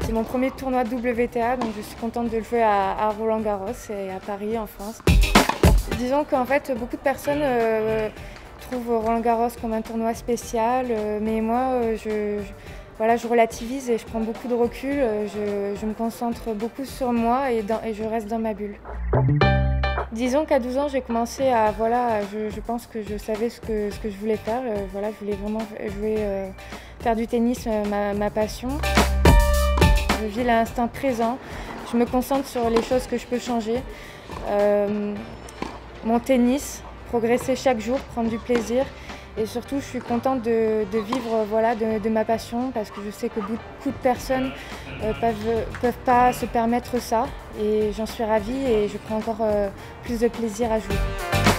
C'est mon premier tournoi de WTA, donc je suis contente de le jouer à Roland-Garros et à Paris, en France. Disons qu'en fait, beaucoup de personnes trouvent Roland-Garros comme un tournoi spécial, mais moi, voilà, je relativise et je prends beaucoup de recul. Je me concentre beaucoup sur moi et je reste dans ma bulle. Disons qu'à 12 ans, j'ai commencé à, voilà, je pense que je savais ce que je voulais faire. Voilà, je voulais vraiment faire du tennis ma passion. Je vis l'instant présent, je me concentre sur les choses que je peux changer. Mon tennis, progresser chaque jour, prendre du plaisir. Et surtout, je suis contente de vivre voilà, de ma passion parce que je sais que beaucoup de personnes peuvent pas se permettre ça. Et j'en suis ravie et je prends encore plus de plaisir à jouer.